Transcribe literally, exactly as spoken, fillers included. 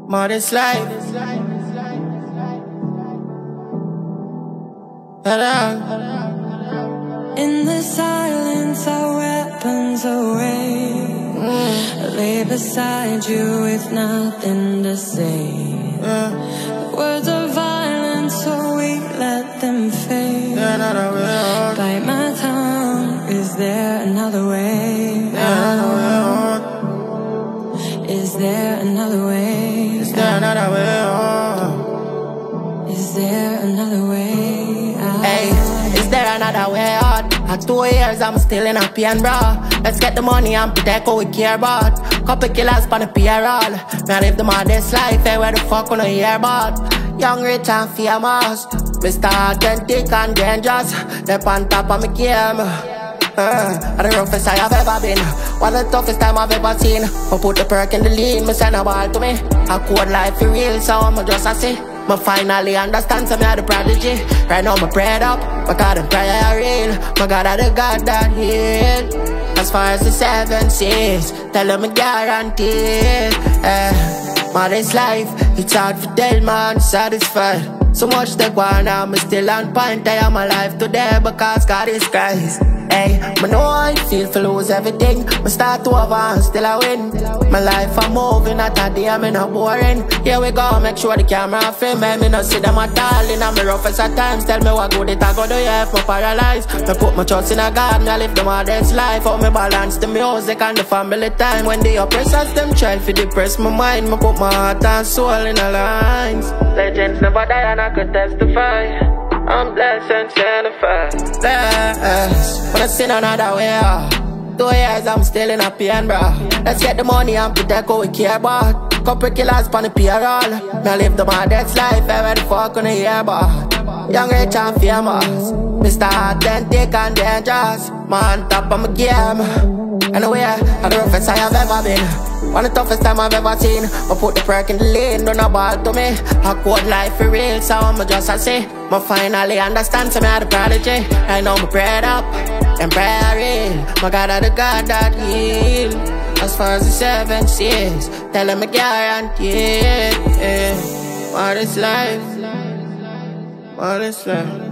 Modest life. In the silence, our weapons away. Mm. I lay beside you with nothing to say. Yeah. The words are violent, so we let them fade. Yeah, bite my tongue. Is there another way? Yeah, Is there another way? Is there another way? Is there another way? Hey, is there another way out? At two years, I'm still in a pain, bro. Let's get the money and protect what we care about. Couple killers on the P R L. Man, live the modest life, hey, where the fuck wanna hear about? Young, rich, and famous. Mister Authentic and dangerous. They're on top of me game. Uh, the roughest I have ever been. One of the toughest time I've ever seen. I put the perk in the lean, me send a ball to me. I code life for real, so I'm just a see. Me finally understand, so me are the prodigy. Right now, me prayed up, my God, and prayer real. My God, I the God that heal. As far as the seven seas, tell them me guaranteed. Uh, modest life, it's hard for tell man, satisfied. So much they go on, I'm still on point. I am alive today because God is Christ. Hey, I know I feel for lose everything. I start to advance, still I win. My life I'm moving, not a day, I'm not boring. Here we go, make sure the camera film me. Me no see them at all, in a me roughest at times. Tell me what good it I go do, yeah, if me paralyzed. Me put my trust in a God, me live the modest life. How me balance the music and the family time. When the oppressors them try to depress my mind, me put my heart and soul in the lines. Legends never die and I could testify. I'm blessed and sanctified. Blessed, but I see another way out. Two years I'm still in a pain, bro. Let's get the money and protect what we care about. Couple killers on the P R L. Me live the modest life, where the fuck wanna hear about? Young, rich, and famous. Mister Authentic and dangerous. Man, top of my game. Anyway, I'm the roughest I have ever been. One of the toughest time I've ever seen. I put the perk in the lane, don't a ball to me. I code life for real, so I'm just a say. I finally understand, so me are the prodigy. I know me prayed up, and prayer real. My God, I the God that heal. As far as the seven seas, tell them I guarantee it. Yeah. What is life? What is life?